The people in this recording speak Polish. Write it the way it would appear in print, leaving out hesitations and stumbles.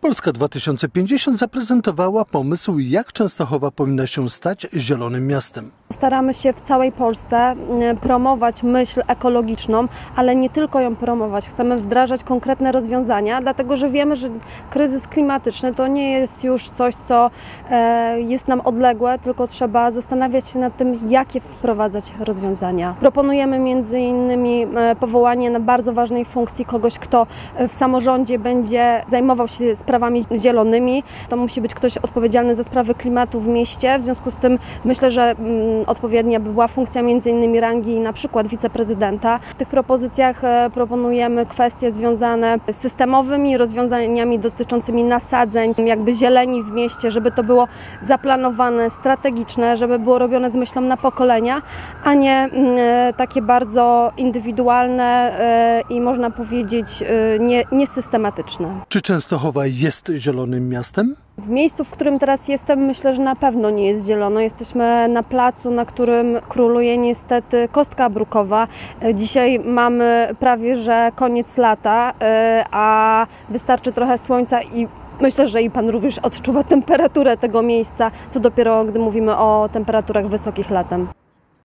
Polska 2050 zaprezentowała pomysł, jak Częstochowa powinna się stać zielonym miastem. Staramy się w całej Polsce promować myśl ekologiczną, ale nie tylko ją promować. Chcemy wdrażać konkretne rozwiązania, dlatego że wiemy, że kryzys klimatyczny to nie jest już coś, co jest nam odległe, tylko trzeba zastanawiać się nad tym, jakie wprowadzać rozwiązania. Proponujemy między innymi powołanie na bardzo ważnej funkcji kogoś, kto w samorządzie będzie zajmował się sprawami zielonymi. To musi być ktoś odpowiedzialny za sprawy klimatu w mieście. W związku z tym myślę, że odpowiednia by była funkcja między innymi rangi na przykład wiceprezydenta. W tych propozycjach proponujemy kwestie związane z systemowymi rozwiązaniami dotyczącymi nasadzeń, jakby zieleni w mieście, żeby to było zaplanowane, strategiczne, żeby było robione z myślą na pokolenia, a nie takie bardzo indywidualne i można powiedzieć niesystematyczne. Czy Częstochowa jest zielonym miastem? W miejscu, w którym teraz jestem, myślę, że na pewno nie jest zielono. Jesteśmy na placu, na którym króluje niestety kostka brukowa. Dzisiaj mamy prawie że koniec lata, a wystarczy trochę słońca i myślę, że i Pan również odczuwa temperaturę tego miejsca, co dopiero gdy mówimy o temperaturach wysokich latem.